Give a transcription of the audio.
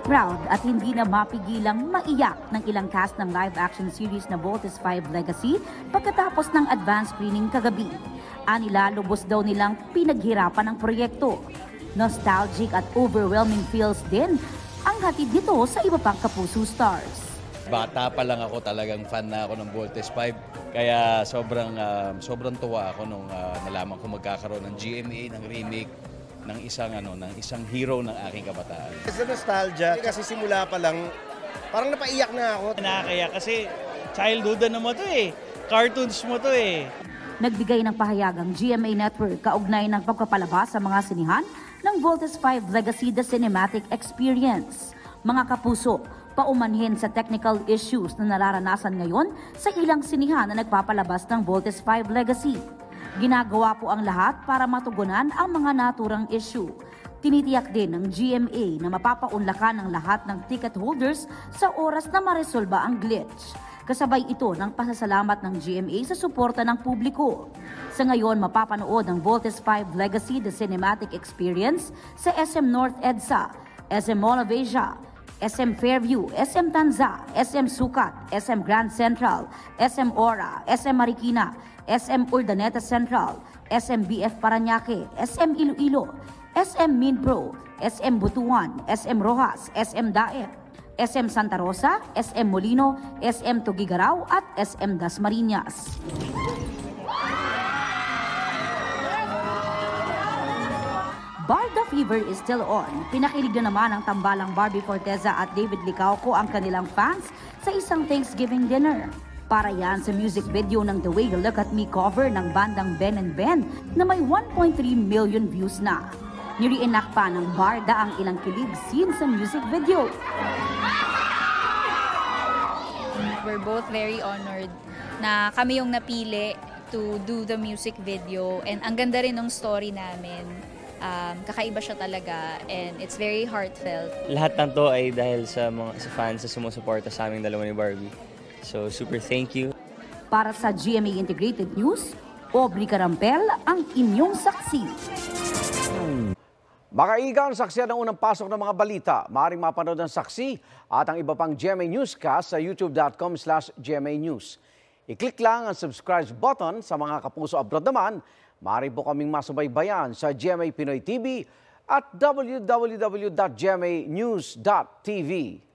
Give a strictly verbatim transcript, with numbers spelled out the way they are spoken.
proud at hindi na mapigilang maiyak ng ilang cast ng live-action series na Voltes five Legacy pagkatapos ng advance screening kagabi. Anila, lubos daw nilang pinaghirapan ang proyekto. Nostalgic at overwhelming feels din ang hatid nito sa iba pang kapuso stars. Bata pa lang ako, talagang fan na ako ng Voltes five. Kaya sobrang uh, sobrang tuwa ako nung uh, nalaman ko magkakaroon ng G M A, ng remake ng isang ano, ng isang hero ng aking kabataan. Sa nostalgia, kasi simula pa lang, parang napaiyak na ako. Nakakaya kasi childhood na mo to eh. Cartoons mo to eh. Nagbigay ng pahayag ang G M A Network kaugnay ng pagpapalabas sa mga sinihan ng Voltes five Legacy The Cinematic Experience. Mga kapuso, paumanhin sa technical issues na nararanasan ngayon sa ilang sinihan na nagpapalabas ng Voltes five Legacy. Ginagawa po ang lahat para matugunan ang mga naturang issue. Tinitiyak din ng G M A na mapapaunlakan ang lahat ng ticket holders sa oras na maresolba ang glitch. Kasabay ito ng pasasalamat ng G M A sa suporta ng publiko. Sa ngayon, mapapanood ang Voltes five Legacy The Cinematic Experience sa S M North EDSA, S M Mall of Asia, S M Fairview, S M Tanza, S M Sukat, S M Grand Central, S M Ora, S M Marikina, S M Urdaneta Central, S M B F Parañaque, S M Iloilo, S M Minpro, S M Butuan, S M Rojas, S M Daet, S M Santa Rosa, S M Molino, S M Tugigaraw at S M Dasmariñas. Barda Fever is still on. Pinakilig na naman ng tambalang Barbie Forteza at David Licauco ang kanilang fans sa isang Thanksgiving dinner. Para yan sa music video ng The Way You Look At Me cover ng bandang Ben and Ben na may one point three million views na. Nireenact pa ng Barda ang ilang kilig scene sa music video. We're both very honored na kami yung napili to do the music video, and ang ganda rin ng story namin. Um, kakaiba siya talaga and it's very heartfelt. Lahat ng to ay dahil sa mga sa fans na sumusuporta sa aming dalawa ni Barbie. So super thank you. Para sa G M A Integrated News, Aubrey Carampel ang inyong saksi. Makaigang saksiyan ng unang pasok ng mga balita. Maaaring mapanood ang saksi at ang iba pang G M A Newscast sa youtube dot com slash G M A News. I-click lang ang subscribe button. Sa mga kapuso abroad naman, maaari po kaming masubaybayan sa G M A Pinoy T V at w w w dot g m a news dot t v.